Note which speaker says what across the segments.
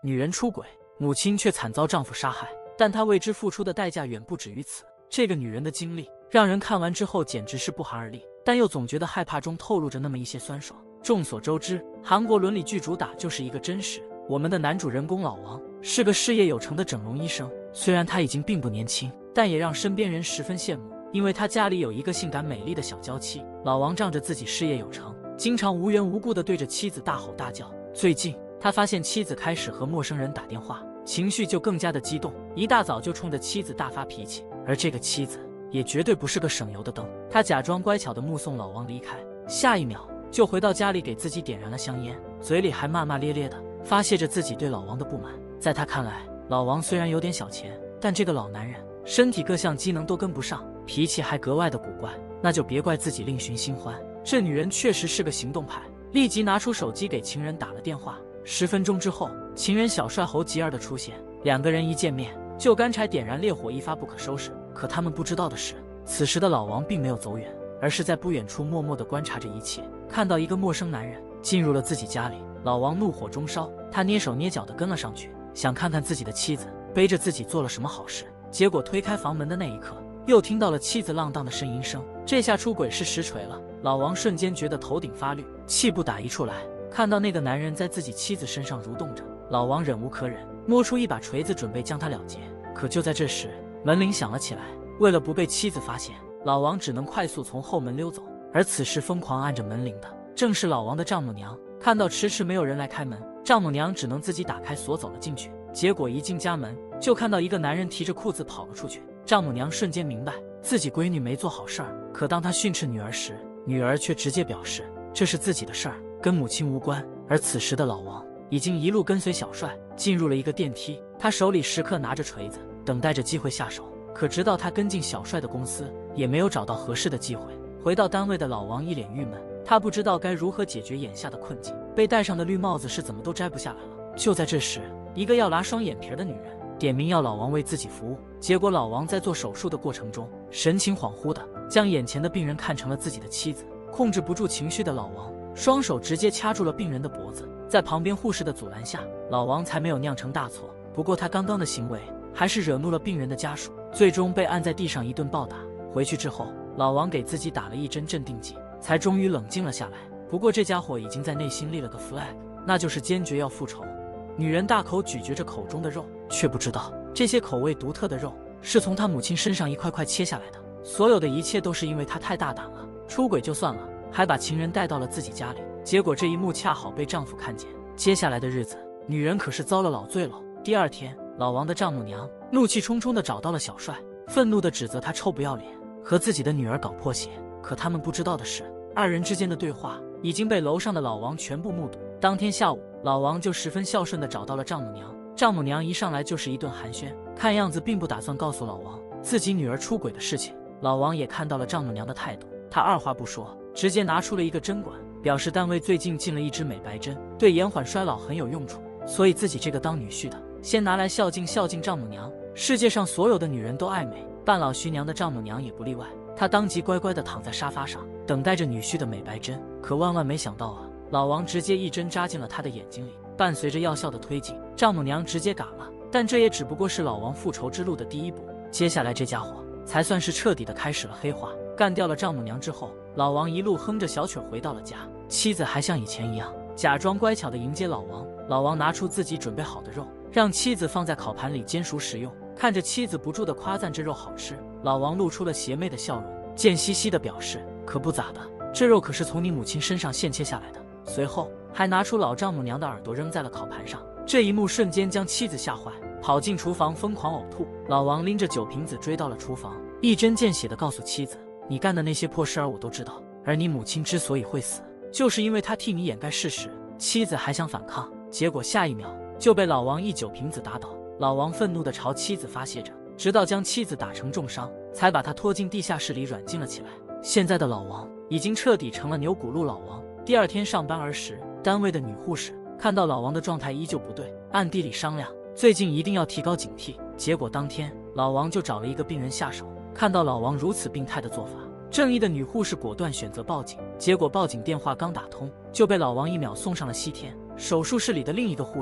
Speaker 1: 女人出轨，母亲却惨遭丈夫杀害，但她为之付出的代价远不止于此。这个女人的经历让人看完之后简直是不寒而栗，但又总觉得害怕中透露着那么一些酸爽。众所周知，韩国伦理剧主打就是一个真实。我们的男主人公老王是个事业有成的整容医生，虽然他已经并不年轻，但也让身边人十分羡慕，因为他家里有一个性感美丽的小娇妻。老王仗着自己事业有成，经常无缘无故地对着妻子大吼大叫。最近他发现妻子开始和陌生人打电话，情绪就更加的激动，一大早就冲着妻子大发脾气。而这个妻子也绝对不是个省油的灯，他假装乖巧地目送老王离开，下一秒就回到家里给自己点燃了香烟，嘴里还骂骂咧咧的发泄着自己对老王的不满。在他看来，老王虽然有点小钱，但这个老男人身体各项机能都跟不上，脾气还格外的古怪，那就别怪自己另寻新欢。这女人确实是个行动派，立即拿出手机给情人打了电话。10分钟之后，情人小帅侯吉儿的出现，两个人一见面就干柴点燃烈火，一发不可收拾。可他们不知道的是，此时的老王并没有走远，而是在不远处默默地观察着一切。看到一个陌生男人进入了自己家里，老王怒火中烧，他蹑手蹑脚地跟了上去，想看看自己的妻子背着自己做了什么好事。结果推开房门的那一刻，又听到了妻子浪荡的呻吟声，这下出轨是实锤了。老王瞬间觉得头顶发绿，气不打一处来。看到那个男人在自己妻子身上蠕动着，老王忍无可忍，摸出一把锤子准备将他了结。可就在这时，门铃响了起来，为了不被妻子发现，老王只能快速从后门溜走。而此时疯狂按着门铃的正是老王的丈母娘。看到迟迟没有人来开门，丈母娘只能自己打开锁走了进去。结果一进家门，就看到一个男人提着裤子跑了出去。丈母娘瞬间明白自己闺女没做好事儿，可当她训斥女儿时，女儿却直接表示这是自己的事儿，跟母亲无关。而此时的老王已经一路跟随小帅进入了一个电梯，他手里时刻拿着锤子，等待着机会下手。可直到他跟进小帅的公司，也没有找到合适的机会。回到单位的老王一脸郁闷，他不知道该如何解决眼下的困境，被戴上的绿帽子是怎么都摘不下来了。就在这时，一个要拉双眼皮的女人点名要老王为自己服务，结果老王在做手术的过程中神情恍惚的将眼前的病人看成了自己的妻子。控制不住情绪的老王双手直接掐住了病人的脖子，在旁边护士的阻拦下，老王才没有酿成大错。不过他刚刚的行为还是惹怒了病人的家属，最终被按在地上一顿暴打。回去之后，老王给自己打了一针镇定剂，才终于冷静了下来。不过这家伙已经在内心立了个 flag， 那就是坚决要复仇。女人大口咀嚼着口中的肉，却不知道这些口味独特的肉是从她母亲身上一块块切下来的。所有的一切都是因为她太大胆了，出轨就算了，还把情人带到了自己家里。结果这一幕恰好被丈夫看见，接下来的日子，女人可是遭了老罪了。第二天，老王的丈母娘怒气冲冲地找到了小帅，愤怒地指责他臭不要脸，和自己的女儿搞破鞋。可他们不知道的是，二人之间的对话已经被楼上的老王全部目睹。当天下午，老王就十分孝顺地找到了丈母娘，丈母娘一上来就是一顿寒暄，看样子并不打算告诉老王自己女儿出轨的事情。老王也看到了丈母娘的态度，他二话不说，直接拿出了一个针管，表示单位最近进了一支美白针，对延缓衰老很有用处，所以自己这个当女婿的先拿来孝敬孝敬丈母娘。世界上所有的女人都爱美，半老徐娘的丈母娘也不例外。她当即乖乖地躺在沙发上，等待着女婿的美白针。可万万没想到啊，老王直接一针扎进了她的眼睛里，伴随着药效的推进，丈母娘直接嘎了。但这也只不过是老王复仇之路的第一步，接下来这家伙才算是彻底的开始了黑化。干掉了丈母娘之后，老王一路哼着小曲回到了家，妻子还像以前一样假装乖巧地迎接老王。老王拿出自己准备好的肉，让妻子放在烤盘里煎熟食用。看着妻子不住地夸赞这肉好吃，老王露出了邪魅的笑容，贱兮兮地表示可不咋的，这肉可是从你母亲身上现切下来的。随后还拿出老丈母娘的耳朵扔在了烤盘上，这一幕瞬间将妻子吓坏，跑进厨房疯狂呕吐。老王拎着酒瓶子追到了厨房，一针见血地告诉妻子，你干的那些破事儿我都知道，而你母亲之所以会死，就是因为她替你掩盖事实。妻子还想反抗，结果下一秒就被老王一酒瓶子打倒。老王愤怒地朝妻子发泄着，直到将妻子打成重伤，才把她拖进地下室里软禁了起来。现在的老王已经彻底成了牛骨路老王。第二天上班时，单位的女护士看到老王的状态依旧不对，暗地里商量最近一定要提高警惕。结果当天老王就找了一个病人下手。看到老王如此病态的做法，正义的女护士果断选择报警。结果报警电话刚打通，就被老王一秒送上了西天。手术室里的另一个护士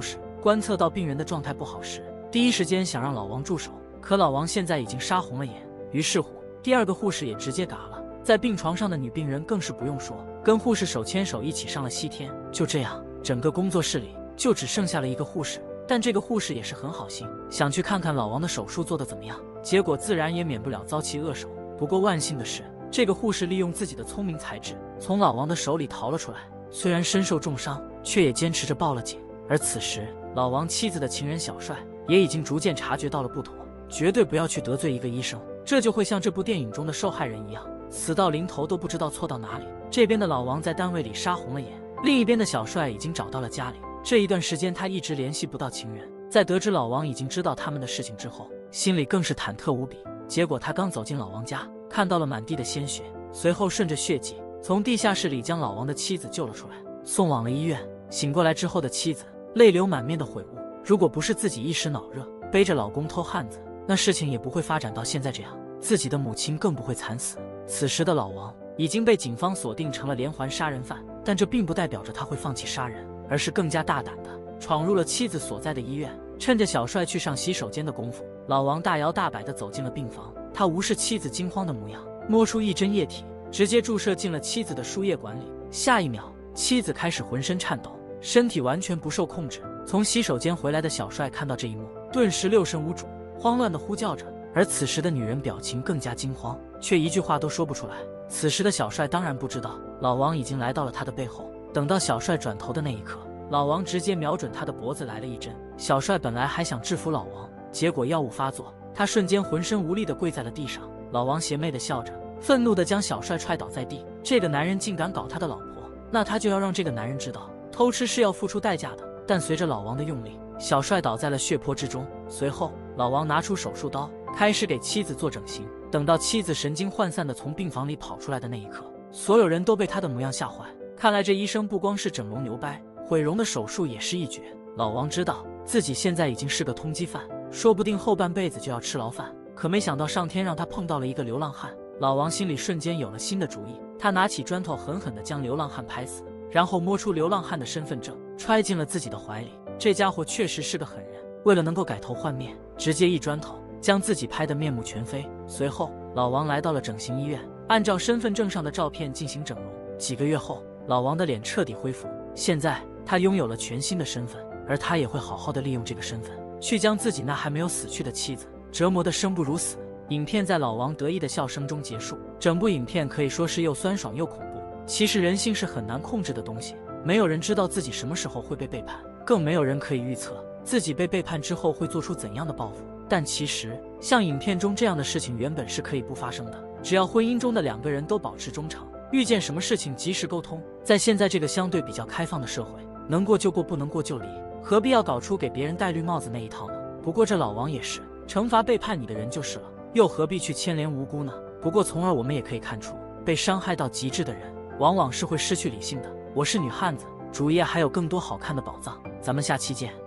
Speaker 1: 观测到病人的状态不好时，第一时间想让老王住手，可老王现在已经杀红了眼。于是乎，第二个护士也直接嘎了。在病床上的女病人更是不用说，跟护士手牵手一起上了西天。就这样，整个工作室里就只剩下了一个护士。但这个护士也是很好心，想去看看老王的手术做得怎么样，结果自然也免不了遭其恶手。不过万幸的是，这个护士利用自己的聪明才智，从老王的手里逃了出来。虽然身受重伤，却也坚持着报了警。而此时，老王妻子的情人小帅也已经逐渐察觉到了不妥，绝对不要去得罪一个医生，这就会像这部电影中的受害人一样，死到临头都不知道错到哪里。这边的老王在单位里杀红了眼，另一边的小帅已经找到了家里。这一段时间他一直联系不到情人，在得知老王已经知道他们的事情之后，心里更是忐忑无比。结果他刚走进老王家，看到了满地的鲜血，随后顺着血迹从地下室里将老王的妻子救了出来，送往了医院。醒过来之后的妻子泪流满面的悔悟，如果不是自己一时脑热背着老公偷汉子，那事情也不会发展到现在这样，自己的母亲更不会惨死。此时的老王已经被警方锁定成了连环杀人犯，但这并不代表着他会放弃杀人，而是更加大胆的闯入了妻子所在的医院。趁着小帅去上洗手间的功夫，老王大摇大摆地走进了病房。他无视妻子惊慌的模样，摸出一针液体，直接注射进了妻子的输液管里。下一秒，妻子开始浑身颤抖，身体完全不受控制。从洗手间回来的小帅看到这一幕，顿时六神无主，慌乱地呼叫着。而此时的女人表情更加惊慌，却一句话都说不出来。此时的小帅当然不知道，老王已经来到了他的背后。等到小帅转头的那一刻，老王直接瞄准他的脖子来了一针。小帅本来还想制服老王，结果药物发作，他瞬间浑身无力地跪在了地上。老王邪魅地笑着，愤怒地将小帅踹倒在地。这个男人竟敢搞他的老婆，那他就要让这个男人知道，偷吃是要付出代价的。但随着老王的用力，小帅倒在了血泊之中。随后，老王拿出手术刀，开始给妻子做整形。等到妻子神经涣散地从病房里跑出来的那一刻，所有人都被他的模样吓坏。看来这医生不光是整容牛掰，毁容的手术也是一绝。老王知道自己现在已经是个通缉犯，说不定后半辈子就要吃牢饭。可没想到上天让他碰到了一个流浪汉，老王心里瞬间有了新的主意。他拿起砖头狠狠地将流浪汉拍死，然后摸出流浪汉的身份证，揣进了自己的怀里。这家伙确实是个狠人，为了能够改头换面，直接一砖头将自己拍得面目全非。随后，老王来到了整形医院，按照身份证上的照片进行整容。几个月后，老王的脸彻底恢复，现在他拥有了全新的身份，而他也会好好的利用这个身份，去将自己那还没有死去的妻子折磨得生不如死。影片在老王得意的笑声中结束。整部影片可以说是又酸爽又恐怖。其实人性是很难控制的东西，没有人知道自己什么时候会被背叛，更没有人可以预测自己被背叛之后会做出怎样的报复。但其实像影片中这样的事情原本是可以不发生的，只要婚姻中的两个人都保持忠诚，遇见什么事情及时沟通。在现在这个相对比较开放的社会，能过就过，不能过就离，何必要搞出给别人戴绿帽子那一套呢？不过这老王也是惩罚背叛你的人就是了，又何必去牵连无辜呢？不过从而我们也可以看出，被伤害到极致的人往往是会失去理性的。我是女汉子，主页还有更多好看的宝藏，咱们下期见。